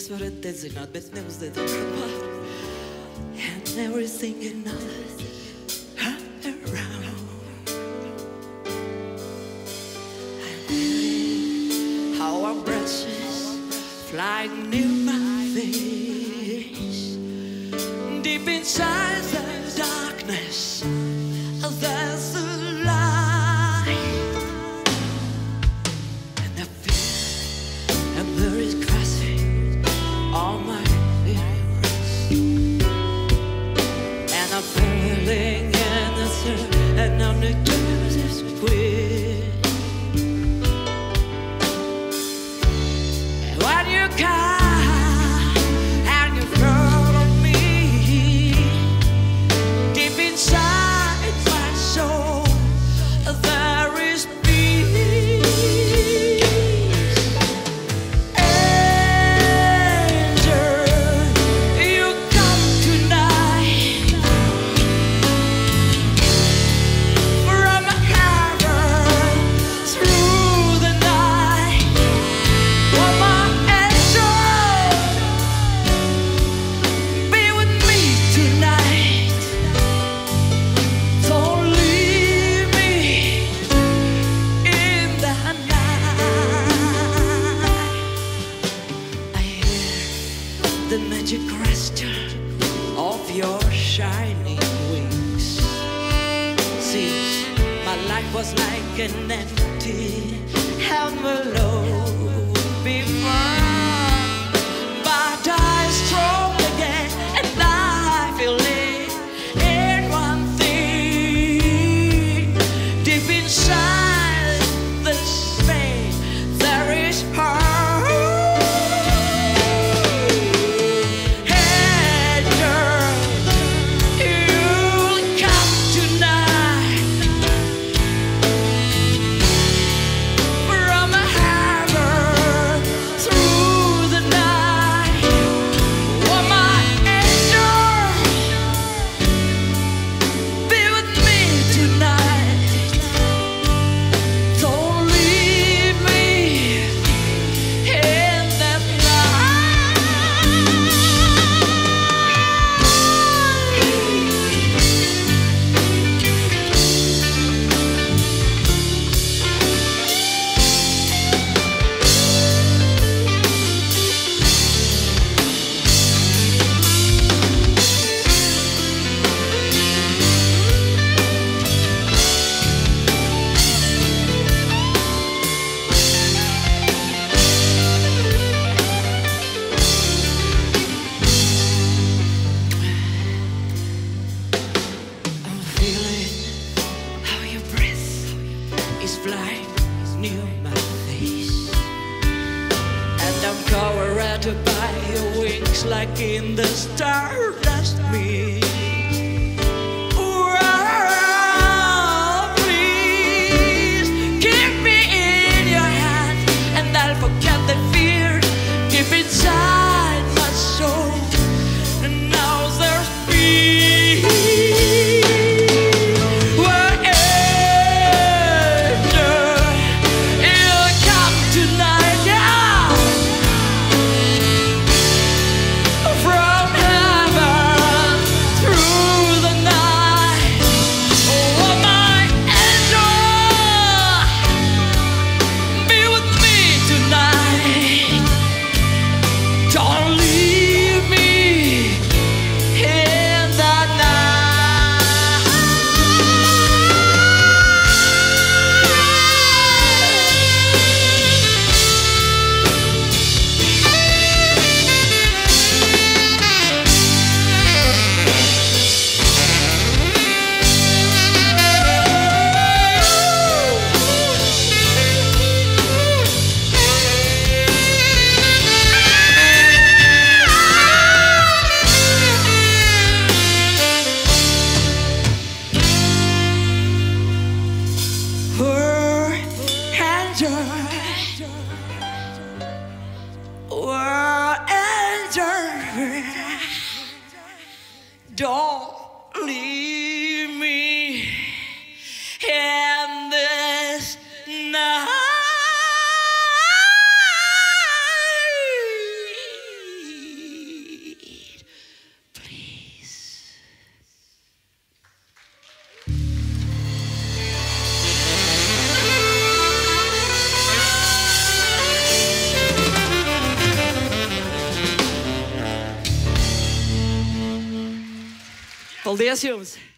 for a designate, but knows that it's the part. And everything enough around. I'm feeling how our brushes fly near my face. Deep inside the darkness, there's a light. And I feel a bird crashing on my ears. And I'm feeling innocent and I'm the this queen. And when you come and you follow me, deep inside my soul there is peace. Angel, you come tonight from heaven through the night. Oh, my angel, be with me tonight. Don't leave me in the night. I hear the magic crystal of your shining wings. Since my life was like an empty envelope before, but I strong again and I feel it in one thing. Deep inside the space there is heart. Hey girl, you'll come tonight from heaven through the night. Oh, my angel, be with me tonight. Don't leave me in the I'm feeling how your breath is flying near my face. And I'm covered by your wings like in the stardust mist. Oh, please keep me in your hand and I'll forget the fear deep inside my soul. And now there's peace. Well, angel, you'll come tonight, yeah, from heaven through the night. Oh, my angel, be with me tonight. Don't leave me in the night. Don't leave me in this night. Paldies jums!